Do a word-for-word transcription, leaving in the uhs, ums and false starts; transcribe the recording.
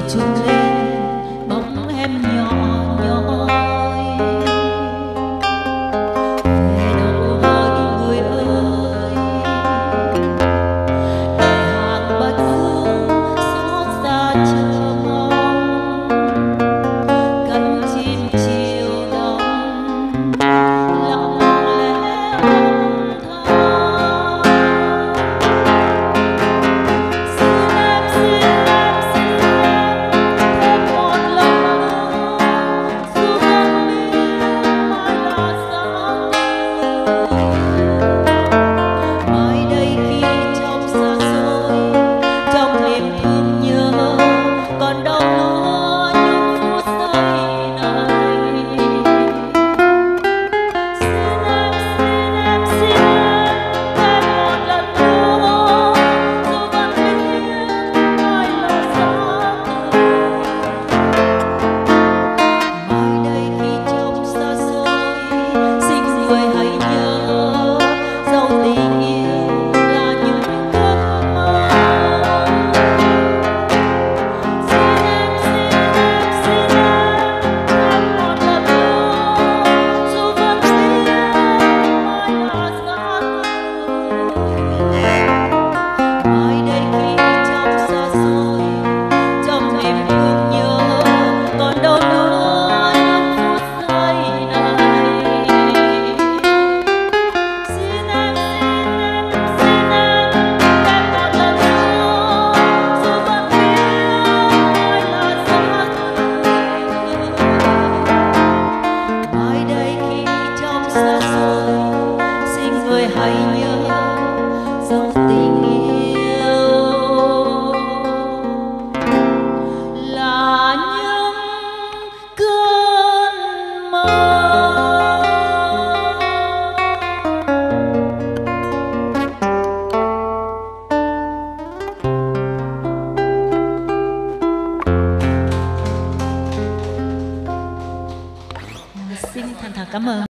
trùng lên bóng em nhỏ nhói. Về đâu hỏi người ơi, để hàng bát hương xót xa chờ mong. Cánh chim chiều đông lặng lẽ âm thầm. Xin em, xin em, xin em thêm một lần nữa, dù vẫn biết mai là sáng tươi. Mai đây khi trong xa xôi, trong niềm thương nhớ, còn đâu nữa những phút giây này. Xin em, xin em, xin em thêm một lần nữa, dù vẫn biết mai là sáng tươi. Mai đây khi trong xa xôi, xin người hãy nhớ, dẫu tình yêu là những giấc mơ. Xin em, xin em, xin em thêm một lần nữa, dù vẫn biết mai là sáng tươi. Mai đây khi trong xa xôi, trong niềm thương nhớ, còn đâu nữa những phút giây này. Xin em, xin em, xin em thêm một lần nữa, dù vẫn biết mai là sáng tươi. Mai đây khi trong xa xôi, xin người hãy nhớ, dẫu tình yêu là những cơn mơ. Xin thành thật cảm ơn.